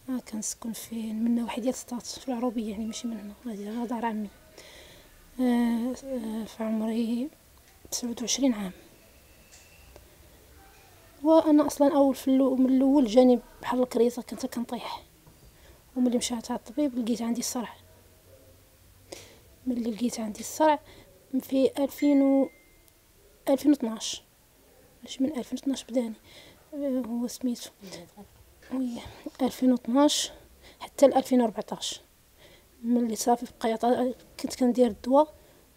كنسكن فين من واحد ديال سطات في العروبيه، يعني ماشي من هنا، هذه دار عمي. في عمري 29 عام. وانا اصلا من الاول جاني بحال الكريزه، كنت كنطيح، وملي مشات على الطبيب لقيت عندي الصرع. ملي لقيت عندي الصرع في 2012، ماشي من 2012 بداني. هو سميتو وي 2012 حتى ل 2014. ملي صافي بقى كنت كندير الدواء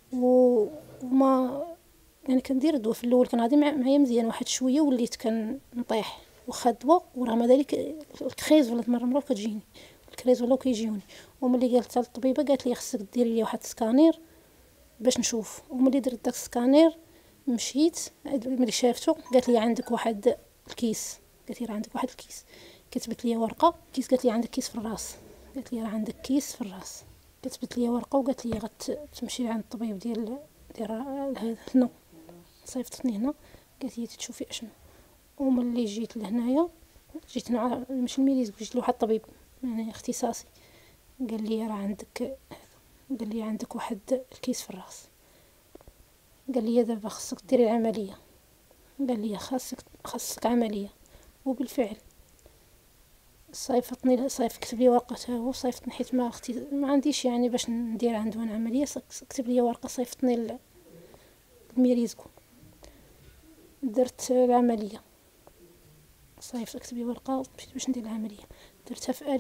وما يعني كندير الدواء في الاول كان غادي معايا مزيان، واحد شويه وليت كنطيح واخا الدواء، ورغم ذلك الكريز ولات مره كتجيني، الكريز ولاو كيجيوني. وملي قالت الطبيبه قالت لي خصك ديري لي واحد السكانير باش نشوف. وملي درت داك السكانير مشيت، ملي شافتو قالت لي عندك واحد الكيس، قالت لي راه عندك واحد الكيس. كتبت لي ورقه كيس، قالت لي عندك كيس في الراس، قالت لي راه عندك كيس في الراس. كتبت لي ورقه وقالت لي غتمشي عند الطبيب ديال هذا هنا، صيفطتني هنا، قالت لي تشوفي اشنو. وملي جيت لهنايا، جيت هنا ماشي الميليز، جيت لواحد الطبيب يعني اختصاصي، قال لي راه عندك، قال لي عندك واحد الكيس في الراس، قال لي دابا خصك ديري العمليه، قال لي خاصك عمليه. وبالفعل صيفطني، كتب لي ورقه، هو صيفطني حيت ما عنديش يعني باش ندير عنده انا عمليه، كتب لي ورقه صيفطني الميريزكو. درت العمليه، كتب لي ورقه مشيت باش ندير العمليه. درتها في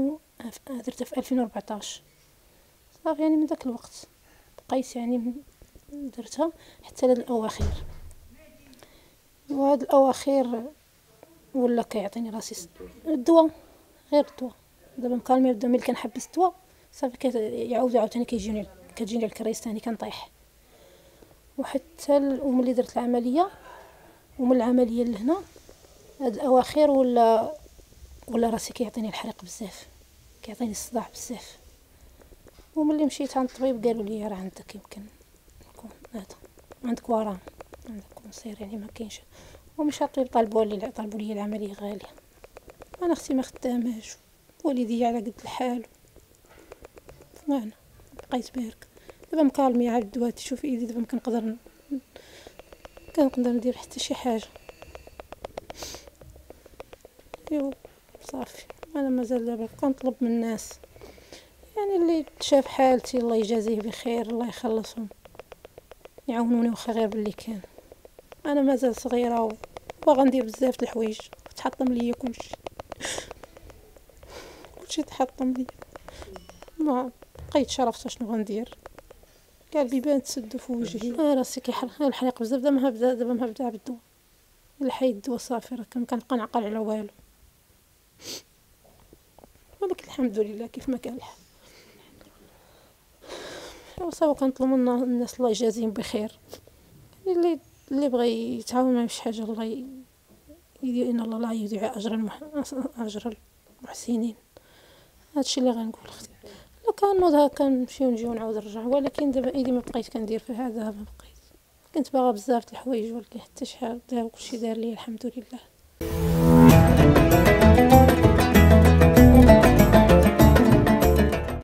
2014 صافي. يعني من ذاك الوقت بقيت يعني درتها حتى للاواخير. وهاد الاواخير ولا كيعطيني راسي الدواء، غير الدواء. دابا مكالمي الدواء، ملي كنحبس الدواء صافي يعاود عاوتاني كتجيني الكريس ثاني، كنطيح. وحتى وملي درت العمليه، ومن العمليه لهنا هاد الاواخير ولا راسي كيعطيني الحريق بزاف، كيعطيني الصداع بزاف. وملي مشيت عند الطبيب قالوا لي راه عندك يمكن يكون هذا، عندك ورم، عندك كونسير، يعني ما كاينش. ومشى الطبيب طالبوا لي العمليه غاليه. انا اختي ما خداماش، والدي على قد الحال، وانا بقيت بارك. دابا مكالميه على الدواء، تشوفي ايدي دابا كنقدر ندير حتى شي حاجه. ايوا صافي. انا مازال دابا كنطلب من الناس يعني اللي تشاف حالتي الله يجازيه بخير، الله يخلصهم، يعاونوني واخا غير باللي كان. انا مازال صغيره وباغا ندير بزاف د الحوايج، تحطم ليا كلشي تحطم ليا، ما بقيتش عرفت شنو غندير. كاع البيبان تسدوا في وجهي، راسي كيحرق الحريق بزاف. دابا ما هبدا بالدواء، الا حيد الدواء صافي راه كنبقى نعقل على والو. ولكن الحمد لله كيف ما كان الحال. وصافي كنطلب من الناس الله يجازيهم بخير، اللي بغى يتعاون معايا بشي حاجه الله يدير، ان الله لا يضيع اجر المحسنين. هادشي اللي غنقول اختي. لو كان نوض كنمشيو نجيو نعاود نرجع، ولكن دابا ايدي ما بقيت كندير في هذا، ما بقيت. كنت باغا بزاف د الحوايج ولكن حتى شحال كلشي دار لي الحمد لله.